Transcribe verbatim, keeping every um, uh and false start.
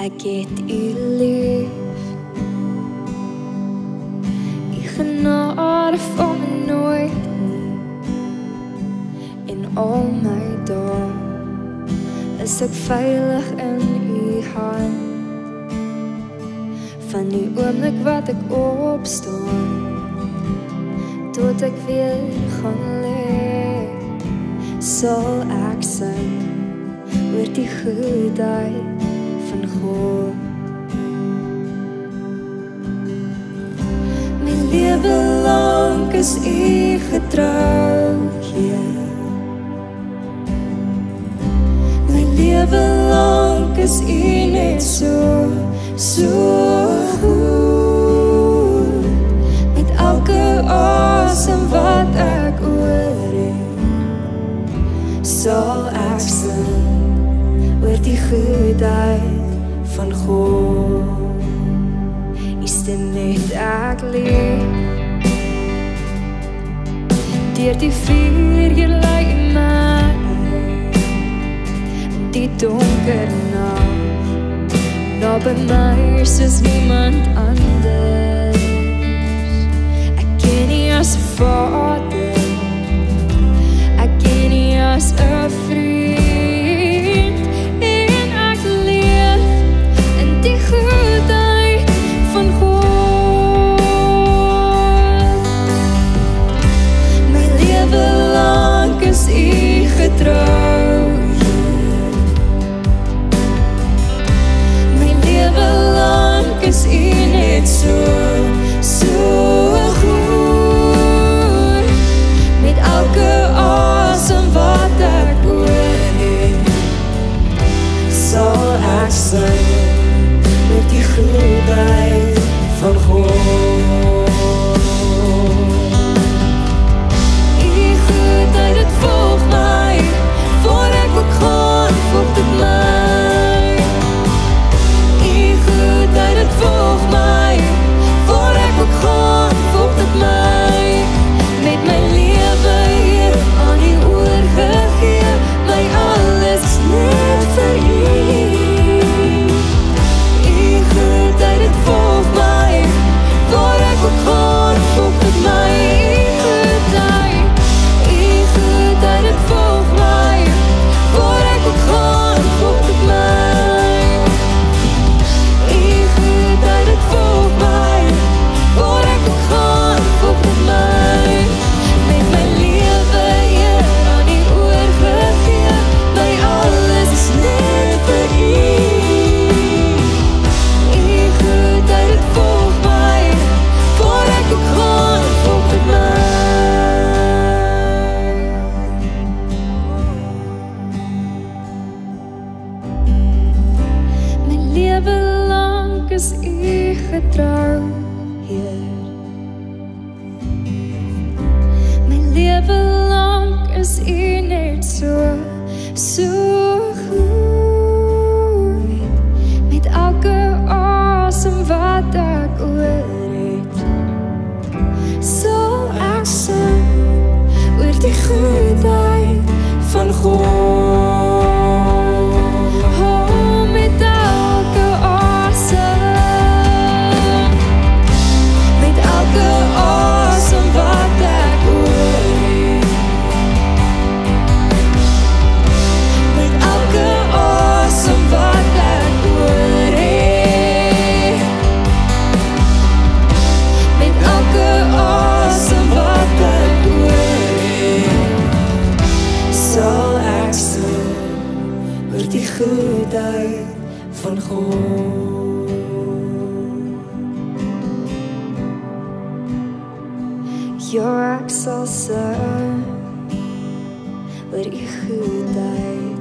ek het u lief. U genade van my nooit nie. En al my dae is ek veilig in u hand. Van die oomblik wat ek opstaan tot ek weer gaan lê, sal ek sing oor die goedheid van God. My lewe lang is u getrou, Heer. My lewe lang is u net so, so goed. Met elke asem wat ek oor het, sal ek sing oor die goedheid van God. U stem net ek leef. Deur die vuur jy lei my, die donker nag, nou by my soos niemand anders. Ek ken nie as 'n vader, ek ken nie as 'n vriend, en ek leef in die goedheid van God. My lewe lang is u getrou, my lewe lang is u net so, so goed. Met elke asem wat ek oor het, sal ek sing met die goedheid van God. Die goedheid, het volg my, voor ek ook gaan, volg dit my. Die goedheid, het volg my, voor ek ook gaan, volg dit my. Met my lewe hier aan u oorgegee, my alles net vir u. U goedheid, het volg my, waar ek ook gaan, volg dit my. U goedheid, u goedheid, het volg my, waar ek ook gaan, volg dit my. U goedheid, het volg my, waar ek ook gaan, volg dit my. Met my lewe hier aan u oorgegee, my alles is net vir u. U goedheid, het volg my, waar ek ook gaan, volg dit my. My lewe lang is u getrou, Heer. My lewe lang is u net so, so goed. Met elke asem wat ek oor het, sal ek sing oor die goedheid van God. Oh, met elke asem, met elke asem wat ek oor het, met elke asem wat ek oor het, met elke asem wat ek oor het, sal ek sing oor die goedheid van God. Ja, ek sal sing oor u goedheid